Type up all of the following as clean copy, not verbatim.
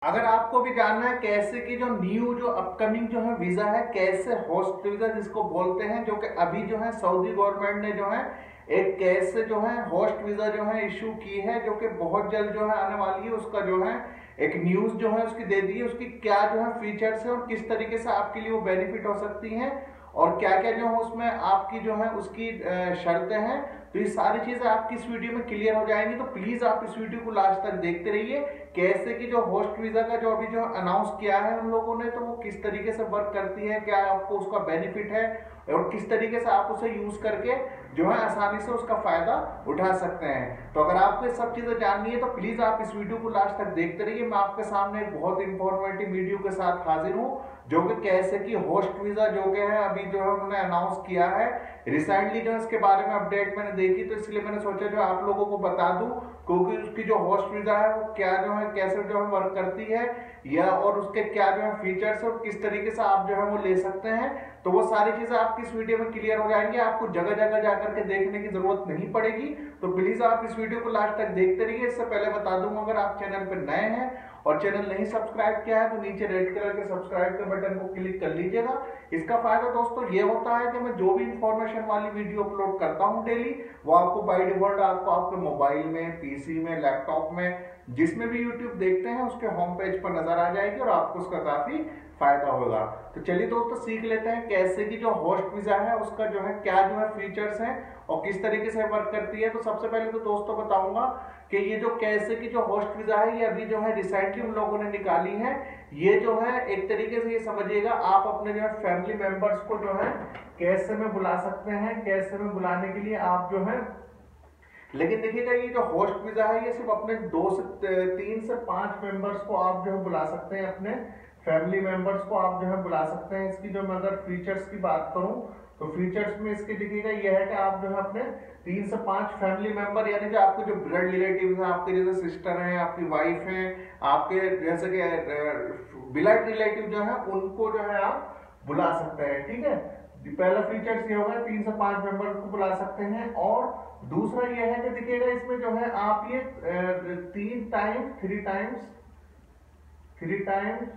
अगर आपको भी जानना है कैसे की जो न्यू जो अपकमिंग जो है वीजा है, कैसे होस्ट वीजा जिसको बोलते हैं, जो कि अभी जो है सऊदी गवर्नमेंट ने जो है एक कैसे जो है होस्ट वीजा जो है इशू की है, जो कि बहुत जल्द जो है आने वाली है, उसका जो है एक न्यूज जो है उसकी दे दी है, उसकी क्या जो है फीचर्स है और किस तरीके से आपके लिए वो बेनिफिट हो सकती हैं और क्या क्या जो है उसमें आपकी जो है उसकी शर्तें हैं। तो ये सारी चीजें आपकी इस वीडियो में क्लियर हो जाएंगी, तो प्लीज आप इस वीडियो को लास्ट तक देखते रहिए। कैसे कि जो होस्ट वीजा का जो अभी जो अनाउंस किया है उन लोगों ने, तो वो किस तरीके से वर्क करती है, क्या आपको उसका बेनिफिट है और किस तरीके से आप उसे यूज करके जो है आसानी से उसका फायदा उठा सकते हैं। तो अगर आपको ये सब चीजें जाननी है तो प्लीज आप इस वीडियो को लास्ट तक देखते रहिए। मैं आपके सामने एक बहुत इंफॉर्मेटिव वीडियो के साथ हाजिर हूँ, जो कि कैसे कि होस्ट वीजा जो कि है अभी जो है उन्होंने अनाउंस किया है रिसेंटली, जो इसके बारे में अपडेट मैंने देखी, तो इसलिए मैंने सोचा जो आप लोगों को बता दूं, क्योंकि उसकी जो होस्ट वीजा है वो क्या जो है कैसे जो है वर्क करती है या और उसके क्या जो है फीचर्स और किस तरीके से आप जो है वो ले सकते हैं। तो वो सारी चीजें आपकी इस वीडियो में क्लियर हो जाएंगी, आपको जगह जगह जाकर के देखने की जरूरत नहीं पड़ेगी। तो प्लीज आप इस वीडियो को लास्ट तक देखते रहिए। इससे पहले बता दूंगा, अगर आप चैनल पर नए हैं और चैनल नहीं सब्सक्राइब किया है तो नीचे रेड कलर के सब्सक्राइब के बटन को क्लिक कर लीजिएगा। इसका फायदा दोस्तों ये होता है कि मैं जो भी इंफॉर्मेशन वाली वीडियो अपलोड करता हूं डेली, वो आपको बाय डिफॉल्ट आपको आपके मोबाइल में, पीसी में, लैपटॉप में, जिसमें भी यूट्यूब देखते हैं उसके होम पेज पर नजर आ जाएगी और आपको उसका काफी फायदा होगा। तो चलिए दोस्तों सीख लेते हैं कैसे की जो होस्ट वीजा है उसका जो है क्या जो है फीचर्स हैं और किस तरीके से वर्क करती है। तो सबसे पहले तो दोस्तों बताऊंगा कि ये जो कैसे की जो होस्ट वीजा है ये अभी जो है रिसेंटली उन लोगों ने निकाली है। ये जो है एक तरीके से ये समझिएगा, आप अपने जो है फैमिली मेंबर्स को जो है कैसे में बुला सकते हैं, कैसे में बुलाने के लिए आप जो है, लेकिन देखिएगा ये जो होस्ट वीजा है ये सिर्फ अपने 3 से 5 मेंबर्स को आप जो है बुला सकते हैं, अपने फैमिली मेंबर्स को आप जो है बुला सकते हैं। इसकी जो मैं अगर फीचर्स की बात करूं तो फीचर्स में इसके देखिएगा ये है कि आप जो है अपने 3 से 5 फैमिली मेंबर, यानी जो आपके जो ब्लड रिलेटिव हैं, आपके जैसे सिस्टर हैं, आपकी वाइफ हैं, आपके जैसे कि ब्लड रिलेटिव जो है उनको जो है आप बुला सकते हैं। ठीक है, पहला फीचर्स ये होगा 3 से 5 मेंबर को बुला सकते हैं। और दूसरा ये है कि देखिएगा इसमें जो है आप ये 3 टाइम्स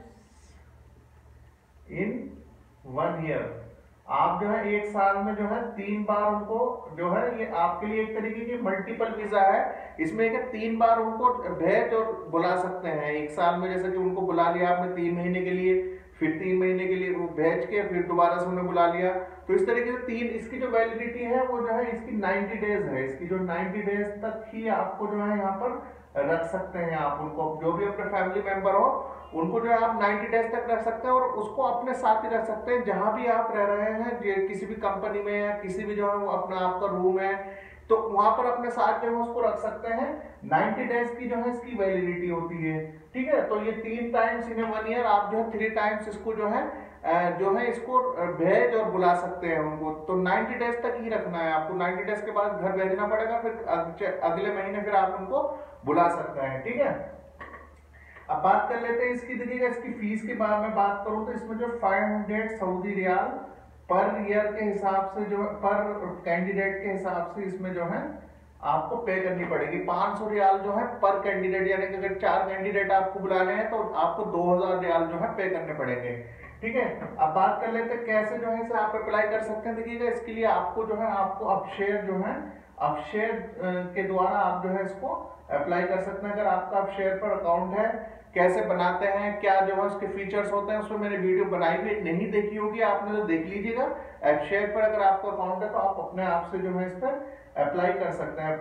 इन 1 ईयर, आप जो है एक साल में जो है 3 बार उनको जो है, ये आपके लिए एक तरीके की मल्टीपल वीजा है। इसमें एक 3 बार उनको भेज और बुला सकते हैं एक साल में, जैसे कि उनको बुला लिया आपने 3 महीने के लिए, फिर 3 महीने के लिए वो भेज के फिर दोबारा से उन्हें बुला लिया। तो इस तरीके से 3 इसकी जो वैलिडिटी है वो जो है इसकी 90 डेज है। इसकी जो 90 डेज तक ही आपको जो है यहाँ पर रख सकते हैं। आप उनको जो भी अपने फैमिली मेंबर हो उनको जो है आप 90 डेज तक रख सकते हैं और उसको अपने साथ ही रख सकते हैं जहां भी आप रह रहे हैं, किसी भी कंपनी में या किसी भी जो है वो अपना आपका रूम है तो वहां पर अपने साथ जो है उसको रख सकते हैं। 90 डेज की जो है इसकी वैलिडिटी होती है। ठीक है, तो ये 3 टाइम्स इन 1 ईयर आप जो है 3 टाइम्स इसको जो है इसको भेज और बुला सकते हैं उनको। तो 90 डेज तक ही रखना है आपको, 90 डेज के बाद घर भेजना पड़ेगा, फिर अगले महीने फिर आप उनको बुला सकते हैं। ठीक है, अब बात कर लेते हैं इसकी, देखिएगा इसकी फीस के बारे में बात करूं तो इसमें जो 500 सऊदी रियाल पर ईयर के हिसाब से, जो पर कैंडिडेट के हिसाब से इसमें जो है आपको पे करनी पड़ेगी। 500 रियाल जो है पर कैंडिडेट, यानी कि अगर 4 कैंडिडेट आपको बुलाने हैं तो आपको 2000 रियाल जो है पे करने पड़ेंगे। ठीक है, अब बात कर लेते हैं कैसे जो है इसे आप अप्लाई कर सकते हैं। देखिएगा इसके लिए आपको जो है आपको अपशेयर जो है अपशेयर के द्वारा आप जो है इसको अप्लाई कर सकते हैं। अगर आपका अपशेयर पर अकाउंट है, कैसे बनाते हैं, क्या जो है उसके फीचर्स होते हैं, उसमें मैंने वीडियो बनाई हुई, नहीं देखी होगी आपने तो देख लीजिएगा। अपशेयर पर अगर आपका अकाउंट है तो आप अपने आप से जो है इस पर अप्लाई कर सकते हैं,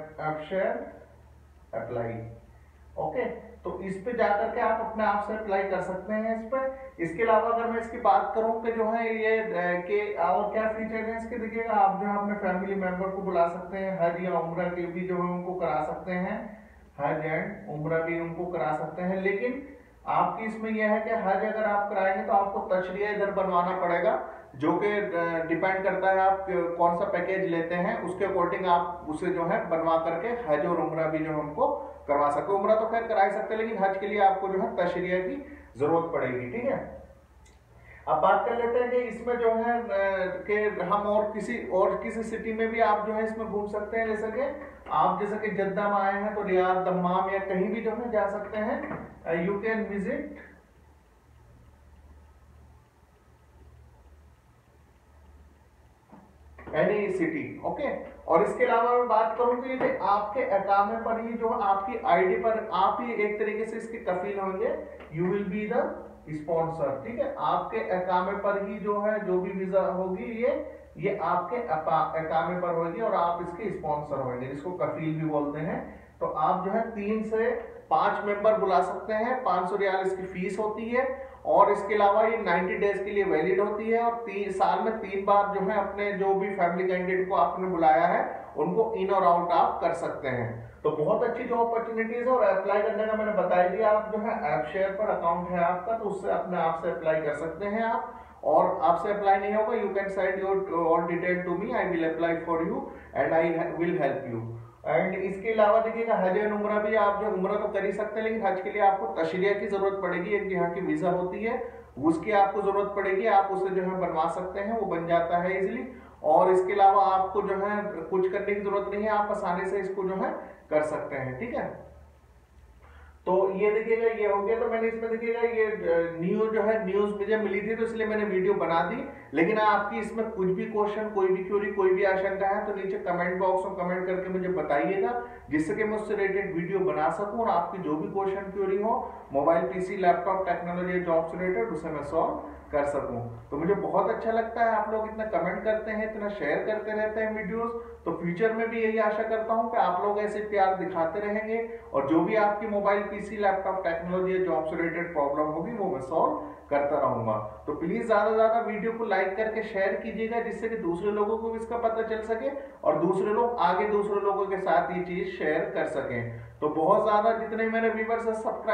अपशेयर अप्लाई। ओके, तो इस पे जाकर के आप अपने आप से अप्लाई कर सकते हैं इस पर। इसके अलावा अगर मैं इसकी बात करूं कि जो है ये के और क्या फीचर है इसके, देखिएगा आप जो है अपने फैमिली मेंबर को बुला सकते हैं, हज या उम्रा के भी जो है उनको करा सकते हैं, हज एंड उम्रा भी उनको करा सकते हैं। लेकिन आपकी इसमें यह है कि हज अगर आप कराएंगे तो आपको तशरिया इधर बनवाना पड़ेगा, जो कि डिपेंड करता है आप कौन सा पैकेज लेते हैं, उसके अकॉर्डिंग आप उसे जो है बनवा करके हज और उम्रा भी जो है उनको करवा सकते। उम्रा तो खैर करा ही सकते हैं, लेकिन हज के लिए आपको जो है तशरिया की जरूरत पड़ेगी। ठीक है, अब बात कर लेते हैं कि इसमें जो है कि हम और किसी सिटी में भी आप जो है इसमें घूम सकते हैं। जैसे कि आप जैसे कि जद्दा में आए हैं तो रियाद, दम्माम या कहीं भी जो है जा सकते हैं। You can visit any city, okay. और इसके अलावा मैं बात करूं तो ये आपके अकामे पर ही जो आपकी आईडी पर आप ही एक तरीके से इसके कफील होंगे। You will be the sponsor, ठीक है। आपके अकामे पर ही जो है जो भी वीजा होगी ये आपके अकामे पर होगी और आप इसके स्पॉन्सर होंगे, जिसको कफील भी बोलते हैं। तो आप जो है 3 से 5 मेंबर बुला सकते हैं। 500 रियाल इसकी फीस होती है और इसके अलावा ये 90 डेज के लिए वैलिड होती है और 3 साल में 3 बार जो है अपने जो भी फैमिली कैंडिडेट को आपने बुलाया है उनको इन और आउट आप कर सकते हैं। तो बहुत अच्छी जो अपॉर्चुनिटीज है और अप्लाई करने का मैंने बता दिया। आप जो है ऐप शेयर पर अकाउंट है आपका, तो उससे अपने आप से अप्लाई कर सकते हैं आप। और आपसे अप्लाई नहीं होगा, you can send your all detail to me, I will apply for you and I will help you. And इसके अलावा देखिएगा हज एंड उम्रा भी, आप जो उम्रा तो कर ही सकते हैं लेकिन हज के लिए आपको तशरिया की जरूरत पड़ेगी। एक यहाँ की वीजा होती है उसकी आपको जरूरत पड़ेगी, आप उसे जो है बनवा सकते हैं, वो बन जाता है इजिली। और इसके अलावा आपको जो है कुछ करने की जरूरत नहीं है, आप आसानी से इसको जो है कर सकते हैं, ठीक है। तो ये देखिएगा ये हो गया। तो मैंने इसमें देखिएगा ये न्यूज मुझे मिली थी तो इसलिए मैंने वीडियो बना दी। लेकिन आपकी इसमें कुछ भी क्वेश्चन, कोई भी क्वेरी, कोई भी आशंका है तो नीचे कमेंट बॉक्स में कमेंट करके मुझे बताइएगा, जिससे कि मैं उससे रिलेटेड वीडियो बना सकूं और आपकी जो भी क्वेश्चन क्वेरी हो mobile, PC, laptop, technology, job से रिलेटेड, उसे मैं सॉल्व कर सकूं। तो मुझे बहुत अच्छा लगता है आप लोग इतना कमेंट करते हैं, इतना शेयर करते रहते हैं वीडियोस। तो फ्यूचर में भी यही आशा करता हूं कि आप लोग ऐसे प्यार दिखाते रहेंगे और जो भी आपकी mobile, PC, laptop, technology, job से रिलेटेड प्रॉब्लम होगी वो मैं सॉल्व करता रहूंगा। तो प्लीज ज्यादा से ज्यादा वीडियो को लाइक करके शेयर कीजिएगा, जिससे कि दूसरे लोगों को भी इसका पता चल सके और दूसरे लोग आगे दूसरे लोगों के साथ ये चीज शेयर कर सकें। तो बहुत ज्यादा जितने मेरे व्यूअर्स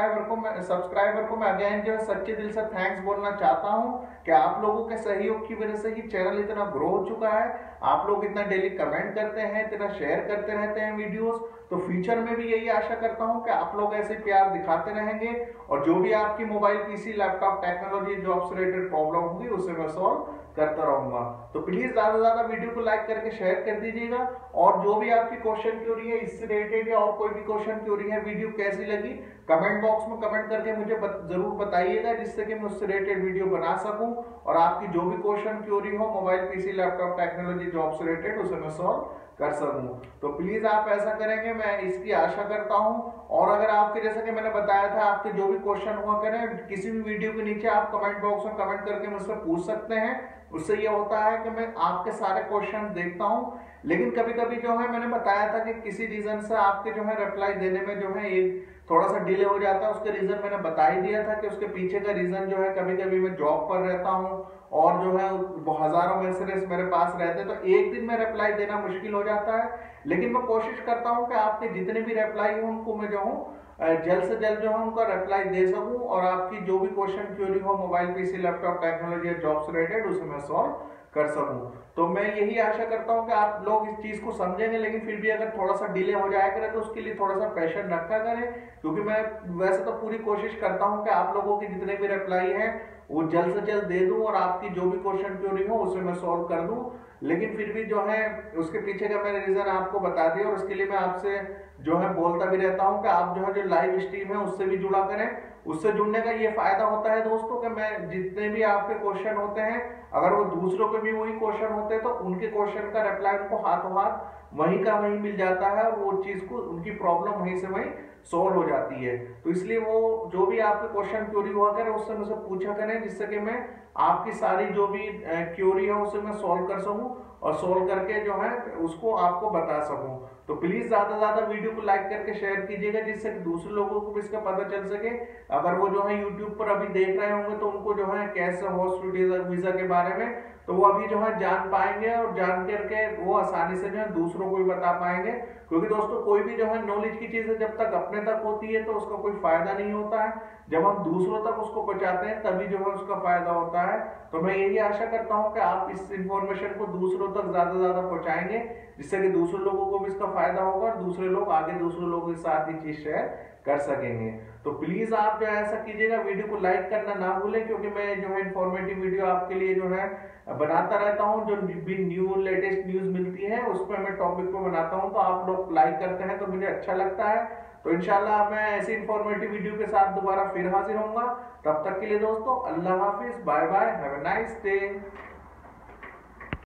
सब्सक्राइबर को मैं अगेन जो है सच्चे दिल से थैंक्स बोलना चाहता हूं कि आप लोगों के सहयोग की वजह से ही चैनल इतना ग्रो हो चुका है। आप लोग इतना डेली कमेंट करते हैं, इतना शेयर करते रहते हैं वीडियोस। तो फ्यूचर में भी यही आशा करता हूं कि आप लोग ऐसे प्यार दिखाते रहेंगे और जो भी आपकी mobile, PC, laptop, technology, job से रिलेटेड प्रॉब्लम होगी उसे मैं सॉल्व करता रहूंगा। तो प्लीज ज्यादा से ज्यादा वीडियो को लाइक करके शेयर कर दीजिएगा और जो भी आपकी क्वेश्चन क्वेरी है इससे रिलेटेड या और कोई भी क्वेश्चन क्वेरी है, वीडियो कैसी लगी कमेंट बॉक्स में कमेंट करके मुझे जरूर बताइएगा, जिससे कि मैं उससे रिलेटेड वीडियो बना सकूं और आपकी जो भी क्वेश्चन क्वेरी हो mobile, PC, laptop, technology, job से रिलेटेड उसे मैं सॉल्व कर सकूं। तो प्लीज आप ऐसा करेंगे, मैं इसकी आशा करता हूं। और अगर आपके जैसे कि मैंने बताया था आपके जो भी क्वेश्चन हुआ करें किसी भी वीडियो के नीचे आप कमेंट बॉक्स में कमेंट करके मुझसे पूछ सकते हैं। उससे ये होता है कि मैं आपके सारे क्वेश्चन देखता हूं। लेकिन कभी कभी जो है मैंने बताया था कि किसी रीजन से आपके जो है रिप्लाई देने में जो है एक थोड़ा सा डिले हो जाता है। उसके रीजन मैंने बता ही दिया था कि उसके पीछे का रीजन जो है कभी कभी मैं जॉब पर रहता हूं और जो है हजारों मैसेजेस मेरे पास रहते हैं, तो एक दिन में रिप्लाई देना मुश्किल हो जाता है। लेकिन मैं कोशिश करता हूं कि आपके जितने भी रिप्लाई हो उनको मैं जो हूँ जल्द से जल्द जो है उनका रिप्लाई दे सकूं और आपकी जो भी क्वेश्चन क्वेरी हो mobile, PC, laptop, technology, job से रिलेटेड उसे मैं सॉल्व कर सकूं। तो मैं यही आशा करता हूं कि आप लोग इस चीज को समझेंगे, लेकिन फिर भी अगर थोड़ा सा डिले हो जाया करे तो उसके लिए थोड़ा सा पेशेंस रखा करें, क्योंकि मैं वैसे तो पूरी कोशिश करता हूं कि आप लोगों के जितने भी रिप्लाई हैं वो जल्द से जल्द दे दूं और आपकी जो भी क्वेश्चन क्वेरी हो उसे मैं सॉल्व कर दूं। लेकिन फिर भी जो है उसके पीछे का मैंने रीजन आपको बता दिया और उसके लिए मैं आपसे जो है बोलता भी रहता हूं कि आप जो है जो लाइव स्ट्रीम है उससे भी जुड़ा करें। उससे जुड़ने का ये फायदा होता है दोस्तों कि मैं जितने भी आपके क्वेश्चन होते हैं अगर वो दूसरों के भी वही क्वेश्चन होते हैं तो उनके क्वेश्चन का रिप्लाई उनको हाथों हाथ वहीं का वहीं मिल जाता है और वो चीज को उनकी प्रॉब्लम वहीं से वहीं सॉल्व हो जाती है। तो इसलिए वो जो भी आपके क्वेश्चन क्वेरी हुआ करें उससे मुझसे पूछा करें, जिससे कि मैं आपकी सारी जो भी क्वेरी है उसे मैं सॉल्व कर सकूं और सॉल्व करके जो है उसको आपको बता सकूं। तो प्लीज ज्यादा से ज्यादा वीडियो को लाइक करके शेयर कीजिएगा, जिससे कि दूसरे लोगों को भी इसका पता चल सके। अगर वो जो है यूट्यूब पर अभी देख रहे होंगे तो उनको जो है कैसे होस्ट वीजा के बारे में तो वो अभी जो है जान पाएंगे और जान करके वो आसानी से जो है दूसरों को भी बता पाएंगे। क्योंकि दोस्तों कोई भी जो है नॉलेज की चीज जब तक अपने तक होती है तो उसका कोई फायदा नहीं होता है, जब हम दूसरों तक उसको पहुंचाते हैं तभी जो है उसका फायदा होता है। तो मैं यही आशा करता हूं कि आप इस इंफॉर्मेशन को दूसरों तक ज्यादा से ज्यादा पहुंचाएंगे, जिससे कि दूसरे लोगों को भी इसका फायदा होगा और दूसरे लोग आगे दूसरे लोगों के साथ ये चीज शेयर कर सकेंगे। तो प्लीज आप जो है ऐसा कीजिएगा, वीडियो को लाइक करना ना भूलें, क्योंकि मैं जो है इन्फॉर्मेटिव वीडियो आपके लिए जो है बनाता रहता हूं। जो भी न्यू लेटेस्ट न्यूज मिलती है उस पर मैं टॉपिक पे बनाता हूं, तो आप लोग लाइक करते हैं तो मुझे अच्छा लगता है। तो इंशाल्लाह मैं ऐसी इन्फॉर्मेटिव वीडियो के साथ दोबारा फिर हाजिर होऊंगा। तब तक के लिए दोस्तों अल्लाह हाफिज, bye bye, have a nice day.